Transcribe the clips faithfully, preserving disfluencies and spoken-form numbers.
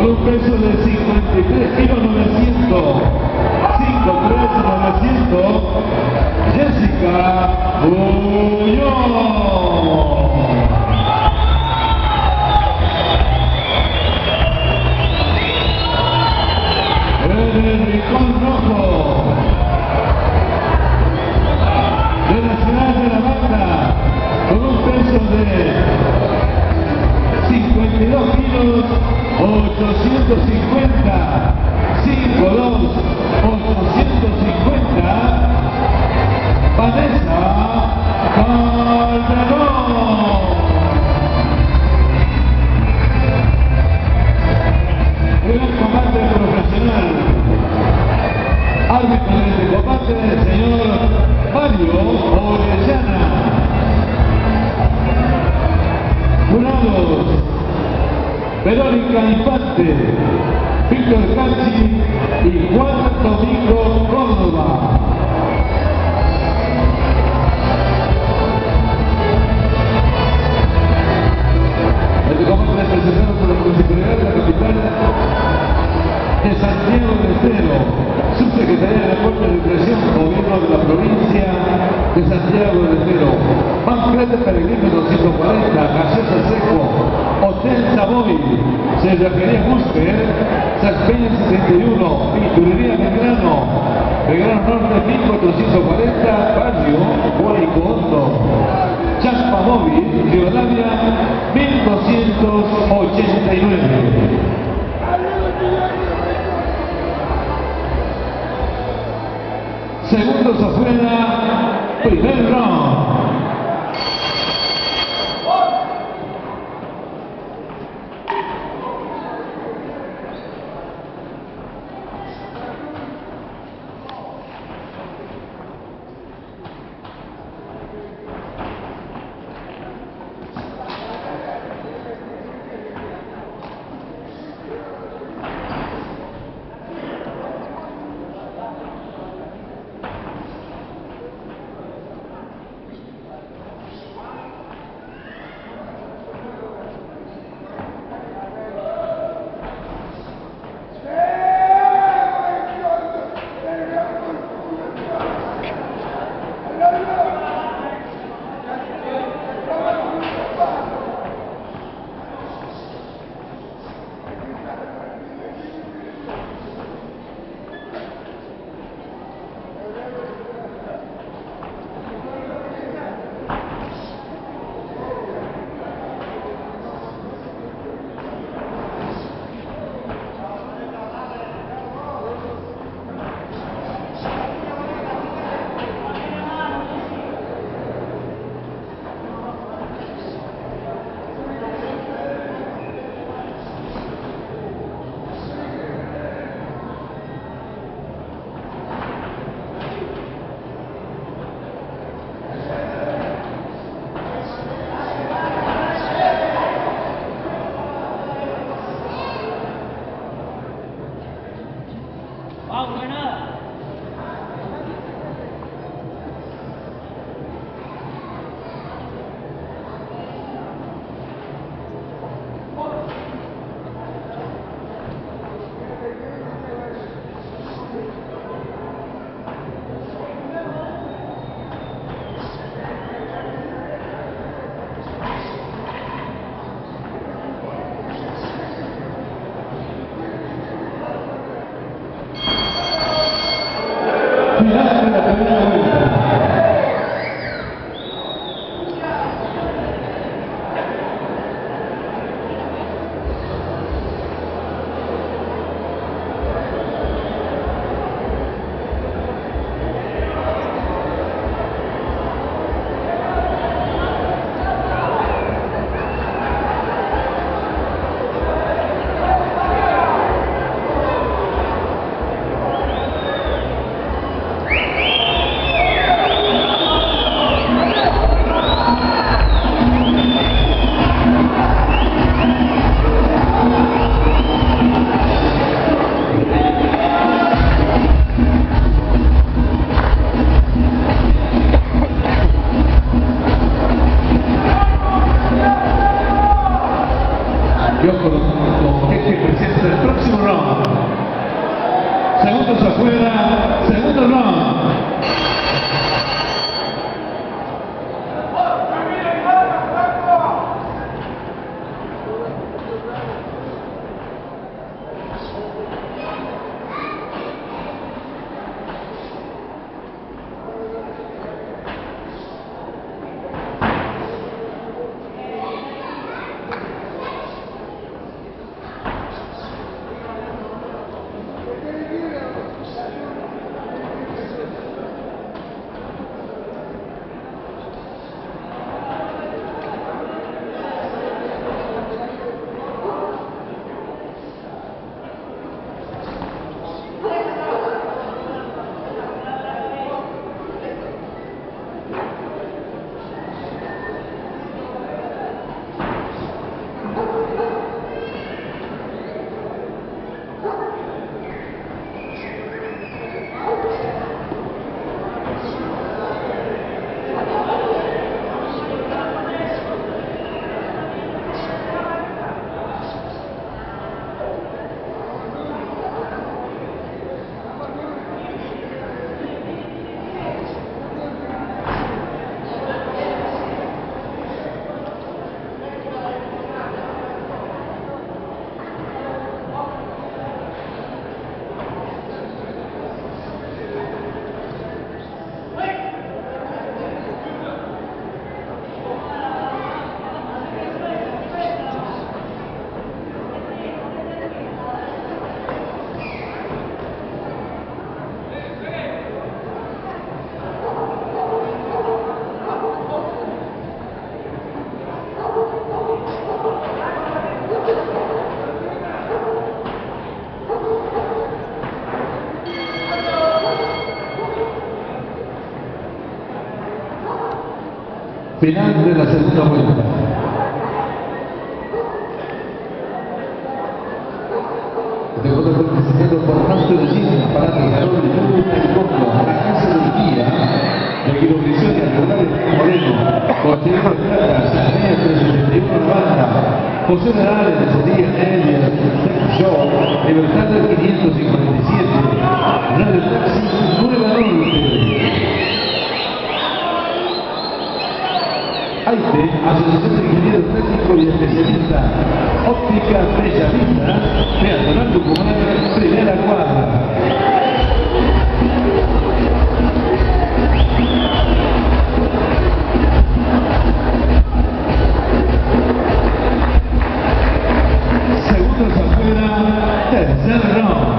con un peso de cincuenta y tres kilos novecientos, cincuenta y tres novecientos, Jessica Muñoz. En el rincón rojo de la ciudad de La Banda, con un peso de cincuenta y dos kilos ochocientos cincuenta, cincuenta y dos ochocientos cincuenta, Vanessa Calderón. Gran combate profesional. Árbitro de este combate, el señor Mario Orellana. Jurados: Verónica Infante, Víctor Cacci y Juan Domingo Córdoba. Este combate es presentado por la Municipalidad de la capital de Santiago del Estero, Subsecretaría de Deportes y Recreación, Gobierno de la provincia de Santiago del Estero. Banquete Peregrino doscientos cuarenta, Gaseosa Seco, Hotel Savoy, Cerrajería Musper, Saspeña setenta y uno, Pinturería Belgrano, Belgrano Norte mil cuatrocientos cuarenta, Barrio Guárico Hondo, Champa Móvil, Rivadavia mil doscientos ochenta y nueve. Segundos afuera, primer round. Final de la primera vuelta. Final de la segunda vuelta. De acuerdo con el diseñado por Fausto de Gini, para Carol y Lugo Californo, la casa de Urquía, de Guilogrición y Alcalá Moreno, Cochero de Plata, Sanea trescientos setenta y uno Navarra, José Morales de Sevilla Media, Tech Show, Libertad del quinientos cincuenta y siete, Radio Taxi, Nueva Norte. AITE, Asociación de Ingenieros Técnicos y Especialistas, Óptica Bellavista, Peatonal Tucumán, primera cuadra. Segundos afuera, tercer round.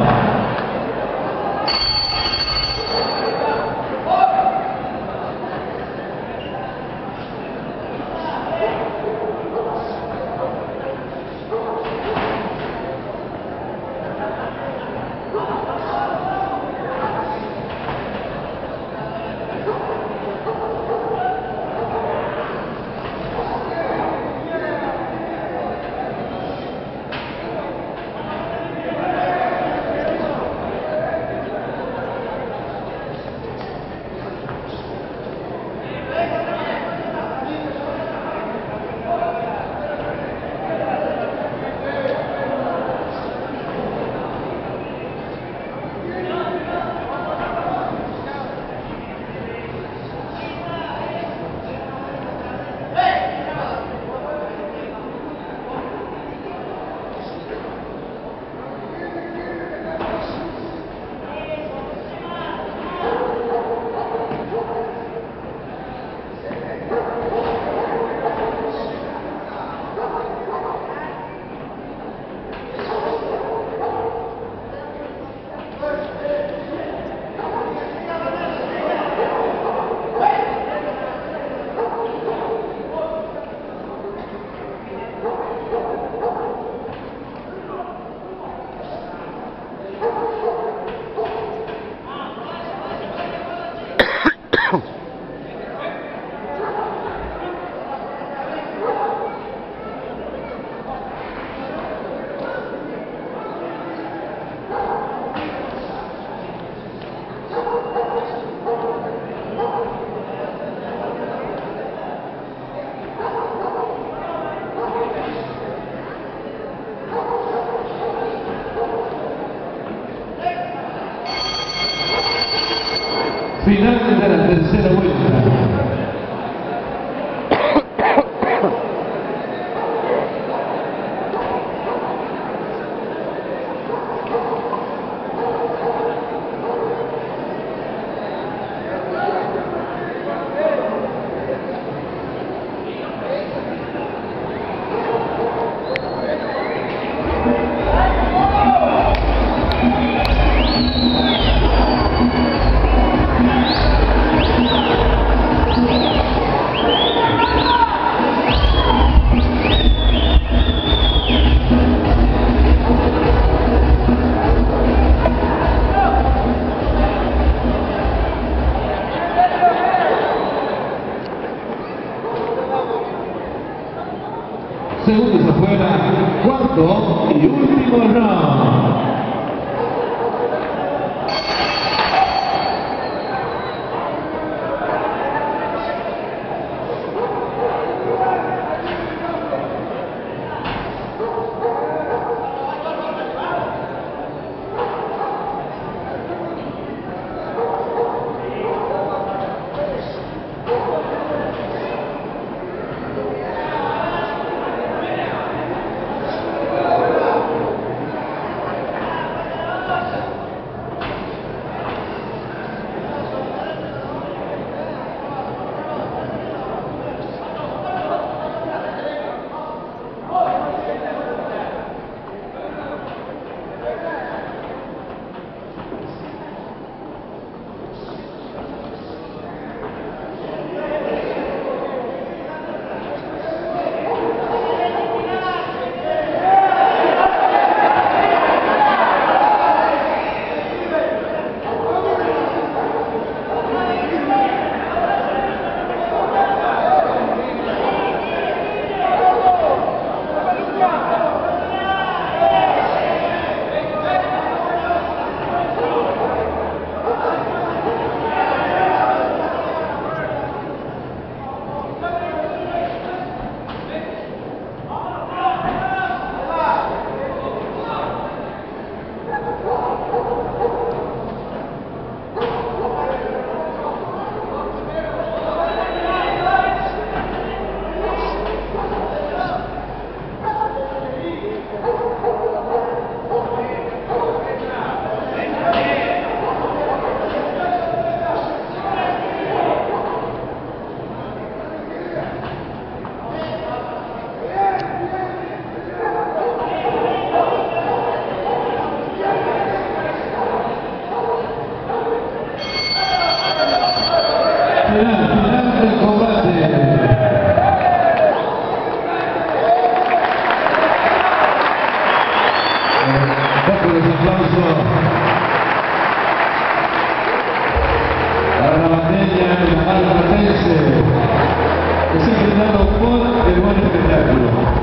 Final de la tercera vuelta. con los aplausos para la bandera de la Mar Platense, que se ha brindado por el buen espectáculo.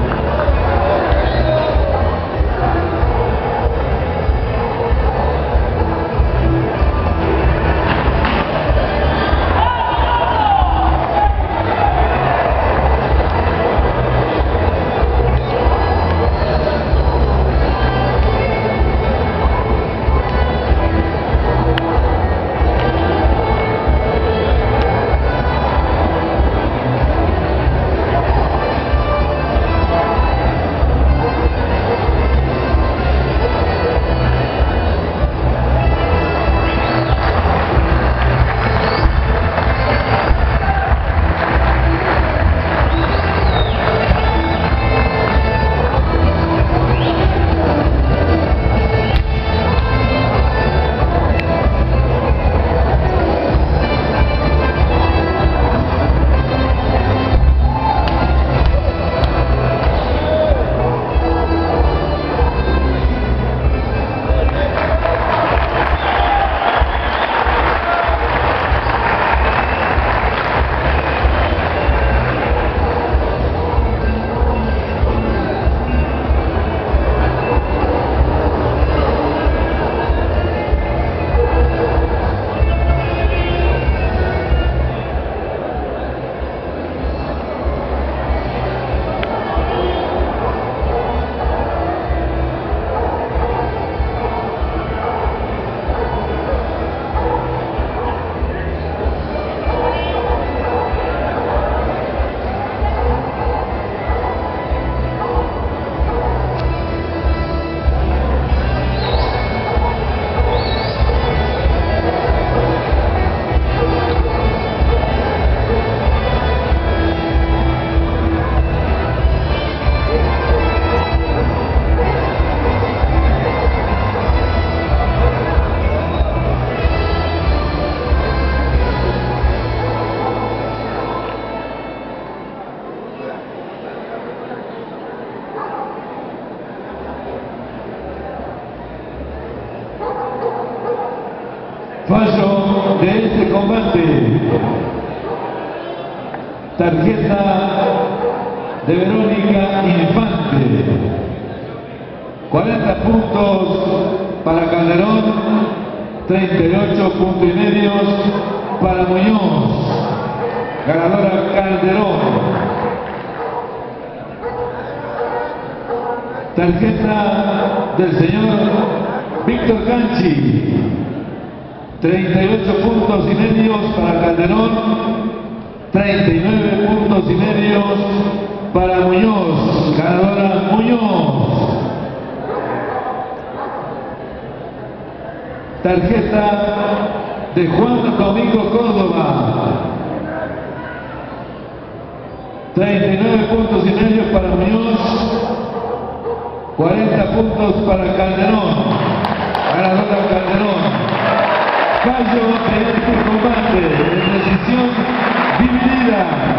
Fallo de este combate. Tarjeta de Verónica Infante. cuarenta puntos para Calderón, treinta y ocho puntos y medios para Muñoz. Ganadora Calderón. Tarjeta del señor Víctor Canchi. treinta y ocho puntos y medios para Calderón, treinta y nueve puntos y medios para Muñoz, ganadora Muñoz. Tarjeta de Juan Domingo Córdoba, treinta y nueve puntos y medios para Muñoz, cuarenta puntos para Calderón, ganadora Calderón. Fallo de este combate, en decisión dividida.